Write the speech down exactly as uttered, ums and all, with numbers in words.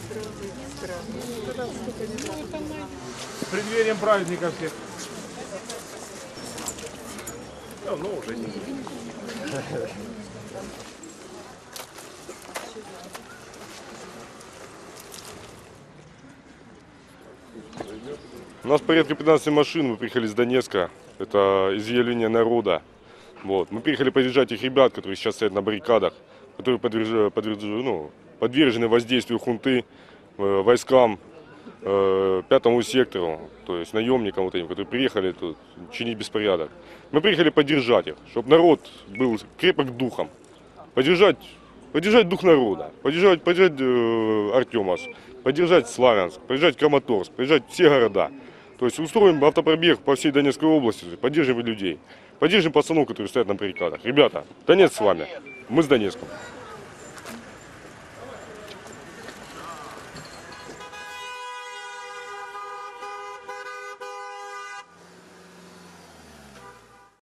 С преддверием праздника всех. Ну, ну уже не. У нас порядка пятнадцати машин, мы приехали из Донецка, это изъявление народа. Вот. Мы приехали поддержать их ребят, которые сейчас стоят на баррикадах, которые подверж... Подверж... Ну, подвержены воздействию хунты, э, войскам, э, пятому сектору, то есть наемникам, вот этим, которые приехали тут чинить беспорядок. Мы приехали поддержать их, чтобы народ был крепок духом, поддержать, поддержать дух народа, поддержать, поддержать э, Артемас, поддержать Славянск, поддержать Краматорск, поддержать все города. То есть устроим автопробег по всей Донецкой области, поддержим людей, поддержим пацанов, которые стоят на баррикадах. Ребята, Донецк с вами, мы с Донецком.